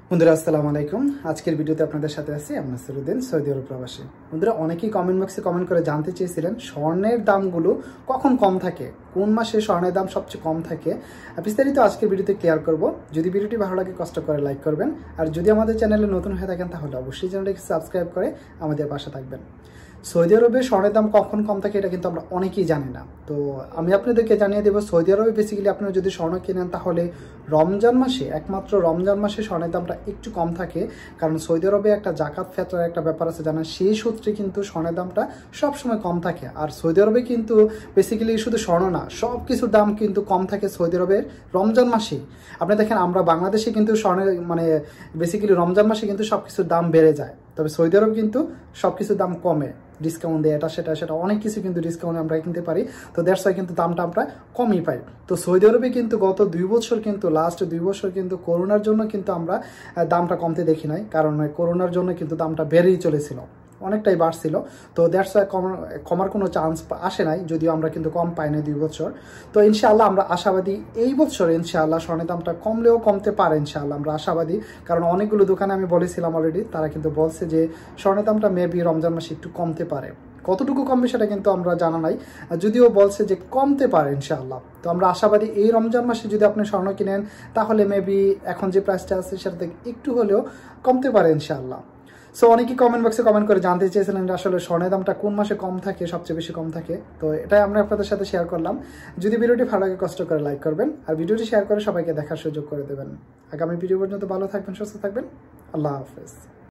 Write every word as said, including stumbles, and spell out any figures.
বন্ধুরা আসসালামু আলাইকুম। আজকের ভিডিওতে আপনাদের সাথে আছি আমি নাসিরউদ্দিন, সৌদি আরব প্রবাসী। বন্ধুরা অনেকেই কমেন্ট বক্সে কমেন্ট করে জানতে চেয়েছিলেন স্বর্ণের দামগুলো কখন কম থাকে, কোন মাসে স্বর্ণের দাম সবচেয়ে কম থাকে। বিস্তারিত আজকের ভিডিওতে ক্লিয়ার করব। যদি ভিডিওটি ভালো লাগে কষ্ট করে লাইক করবেন, আর যদি আমাদের চ্যানেলে নতুন হয়ে থাকেন তাহলে অবশ্যই চ্যানেলটিকে সাবস্ক্রাইব করে আমাদের পাশে থাকবেন। সৌদি আরবে স্বর্ণের দাম কখন কম থাকে এটা কিন্তু আমরা অনেকেই জানি না। তো আমি আপনাদেরকে জানিয়ে দেবো, সৌদি আরবে বেসিক্যালি আপনারা যদি স্বর্ণ কেনেন তাহলে রমজান মাসে, একমাত্র রমজান মাসে স্বর্ণের দামটা একটু কম থাকে। কারণ সৌদি আরবে একটা জাকাত ফেতরার একটা ব্যাপার আছে জানেন, সেই সূত্রে কিন্তু স্বর্ণের দামটা সবসময় কম থাকে। আর সৌদি আরবে কিন্তু বেসিক্যালি শুধু স্বর্ণ না, সব কিছুর দাম কিন্তু কম থাকে সৌদি আরবের রমজান মাসে। আপনি দেখেন আমরা বাংলাদেশে কিন্তু স্বর্ণের মানে বেসিক্যালি রমজান মাসে কিন্তু সব কিছুর দাম বেড়ে যায়, তবে সৌদি আরব কিন্তু সব কিছুর দাম কমে, ডিসকাউন্ট দেয়, এটা সেটা সেটা অনেক কিছু কিন্তু ডিসকাউন্টে আমরা কিনতে পারি। তো দ্যাটস ওয়াই কিন্তু দামটা আমরা কমই পাই। তো সৌদি আরবে কিন্তু গত দুই বছর কিন্তু লাস্ট দুই বছর কিন্তু করোনার জন্য কিন্তু আমরা দামটা কমতে দেখি নাই, কারণ করোনার জন্য কিন্তু দামটা বেড়েই চলেছিল, অনেকটাই বাড়ছিল। তো দ্যাটস ওয়াই কমার কোনো চান্স আসে নাই, যদিও আমরা কিন্তু কম পাই না দুই বছর। তো ইনশাআল্লাহ আমরা আশাবাদী এই বছর ইনশাআল্লাহ স্বর্ণের দামটা কমলেও কমতে পারে, ইনশাআল্লাহ আমরা আশাবাদী। কারণ অনেকগুলো দোকানে আমি বলেছিলাম অলরেডি, তারা কিন্তু বলছে যে স্বর্ণের দামটা মেবি রমজান মাসে একটু কমতে পারে। কতটুকু কমবে সেটা কিন্তু আমরা জানা নাই, যদিও বলছে যে কমতে পারে ইনশাআল্লাহ। তো আমরা আশাবাদী এই রমজান মাসে যদি আপনি স্বর্ণ কিনেন তাহলে মেবি এখন যে প্রাইসটা আছে সেটা থেকে একটু হলেও কমতে পারে ইনশাআল্লাহ। সো অনেকেই কমেন্ট বক্সে কমেন্ট করে জানতে চেয়েছিলেন যে আসলে স্বর্ণের দামটা কোন মাসে কম থাকে, সবচেয়ে বেশি কম থাকে। তো এটাই আমরা আপনাদের সাথে শেয়ার করলাম। যদি ভিডিওটি ভালো লাগে কষ্ট করে লাইক করবেন, আর ভিডিওটি শেয়ার করে সবাইকে দেখার সুযোগ করে দেবেন। আগামী ভিডিও পর্যন্ত ভালো থাকবেন, সুস্থ থাকবেন। আল্লাহ হাফেজ।